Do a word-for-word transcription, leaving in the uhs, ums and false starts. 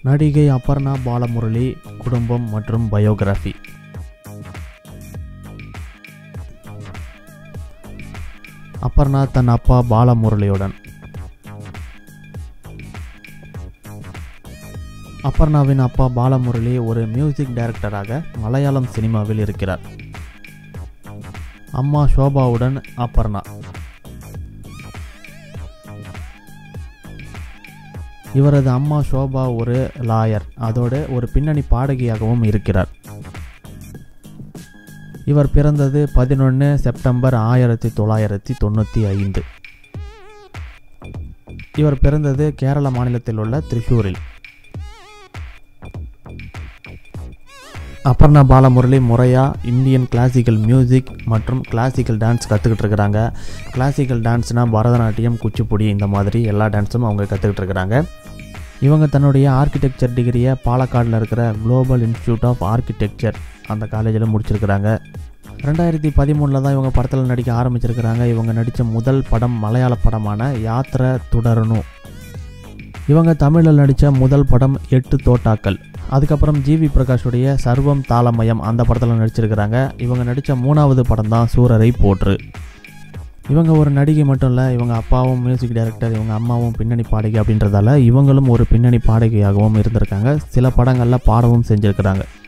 நடிகை அபர்ணா பாலமுரளி குடும்பம் மற்றும் பயோகிராஃபி. அபர்ணா தன் அப்பா பாலமுரளியுடன். அபர்ணாவின் அப்பா பாலமுரளி ஒரு மியூசிக் டைரக்டராக மலையாளம் சினிமாவில் இருக்கிறார். அம்மா ஷோபாவுடன் அபர்ணா. இவரது அம்மா ஷோபா ஒரு லாயர், அதோடு ஒரு பின்னணி பாடகியாகவும் இருக்கிறார். இவர் பிறந்தது பதினொன்று செப்டம்பர் ஆயிரத்தி தொள்ளாயிரத்தி தொண்ணூற்றி ஐந்து. இவர் பிறந்தது கேரள மாநிலத்தில் உள்ள திரிசூரில். அபர்ணா பாலமுரளி முறையாக இந்தியன் கிளாசிக்கல் மியூசிக் மற்றும் கிளாசிக்கல் டான்ஸ் கற்றுக்கிட்டு இருக்கிறாங்க. கிளாசிக்கல் டான்ஸ்னால் பரதநாட்டியம், குச்சிப்புடி, இந்த மாதிரி எல்லா டான்ஸும் அவங்க கற்றுக்கிட்டு இருக்கிறாங்க. இவங்க தன்னுடைய ஆர்கிடெக்சர் டிகிரியை பாலக்காடில் இருக்கிற குளோபல் இன்ஸ்டியூட் ஆஃப் ஆர்கிடெக்சர் அந்த காலேஜில் முடிச்சிருக்கிறாங்க. ரெண்டாயிரத்தி பதிமூணில் தான் இவங்க படத்தில் நடிக்க ஆரம்பிச்சிருக்கிறாங்க. இவங்க நடித்த முதல் படம் மலையாள படமான யாத்திரை தொடரணும். இவங்க தமிழில் நடித்த முதல் படம் எட்டு தோட்டாக்கள். அதுக்கப்புறம் ஜிவி பிரகாஷுடைய சர்வம் தாளமயம் அந்த படத்தில் நடிச்சிருக்கிறாங்க. இவங்க நடித்த மூணாவது படம் தான் சூரரை போற்று. இவங்க ஒரு நடிகை மட்டும் இல்லை, இவங்க அப்பாவும் மியூசிக் டைரக்டர், இவங்க அம்மாவும் பின்னணி பாடகி அப்படின்றதால இவங்களும் ஒரு பின்னணி பாடகியாகவும் இருந்திருக்காங்க. சில படங்களில் பாடவும் செஞ்சுருக்கிறாங்க.